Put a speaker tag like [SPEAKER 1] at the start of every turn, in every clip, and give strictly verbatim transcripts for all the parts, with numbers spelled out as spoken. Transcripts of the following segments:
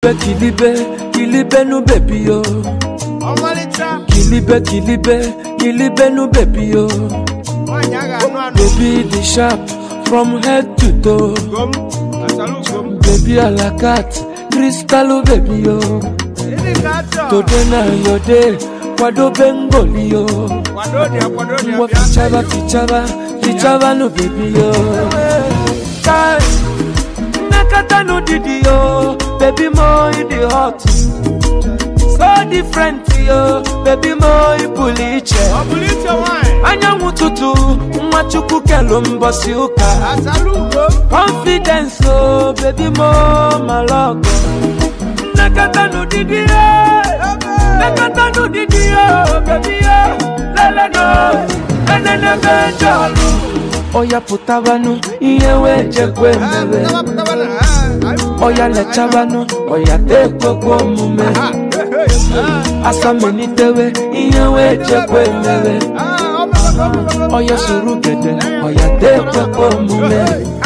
[SPEAKER 1] Kilibe, kilibe, kilibe no baby yo. Kilibe, kilibe, kilibe no baby yo. Baby the sharp from head to toe. Baby a la carte, crystal baby yo. Today na your day, kwado bengoli yo. Mwa fichaba, fichaba, fichaba no baby yo. Nakata no didi yo, baby mo in the hot. So different yo, baby mo in puliche. Anya mututu, mwachuku kelumbo siuka. Confidence oh, baby mo maloko. Nakata no didi yo, nakata no didi yo, baby yo. Lele no, enene benjalu. Oya putabanu, iyewe jekwe mebe. Oya lechabanu, oya tekwe kwa mume. Asa menitewe, iyewe jekwe mebe. Oya surugede, oya tekwe kwa mume.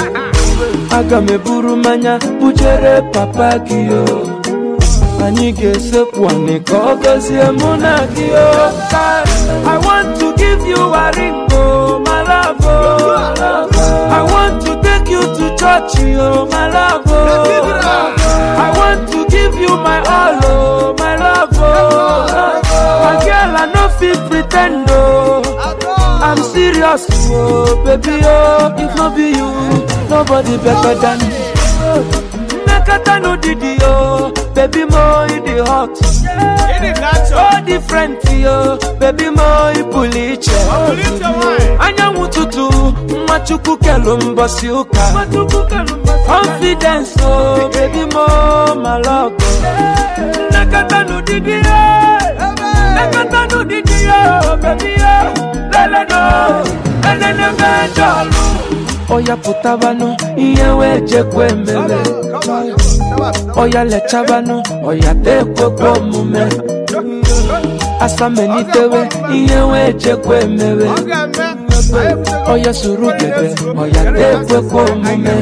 [SPEAKER 1] Aga meburu manya, bujere papa kiyo. Anige sepwane kogozi emuna kiyo. I want to give you a ring, oh my love, oh. I want to take you to church, oh my love, oh. I want to give you my all, oh my love, oh. My girl, I no fit pretend, oh. I'm serious, oh baby, oh. If not be you, nobody better than me. Nakata no didi yo, baby mo in the hot. So different yo, baby mo in puliche. Anya mututu, mwachuku kelumbo siuka. Confidence oh, baby mo maloko. Nakata no didi yo, nakata no didi yo, baby yo. Lele no, enene benjalu. Oya putabanu, iyewe jekwe mbele. Oya lechabanu, oya tekwe kwa mume. Asa menitewe, iyewe jekwe mbele. Oya surugede, oya tekwe kwa mume.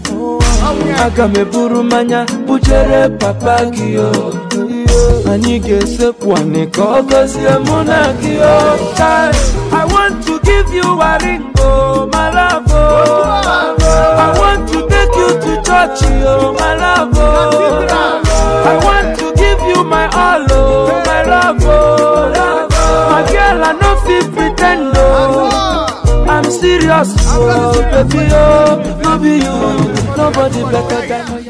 [SPEAKER 1] Aga meburu manya, bujere papa kiyo. Anige sepwane kogozi emuna kiyo. I want to give you a ring, oh my love, oh. I want to take you to church, oh my love, oh. I want to give you my all, oh my love, oh. My girl, I no fit pretend, oh. I'm serious, oh baby, oh. No be you, nobody better than you.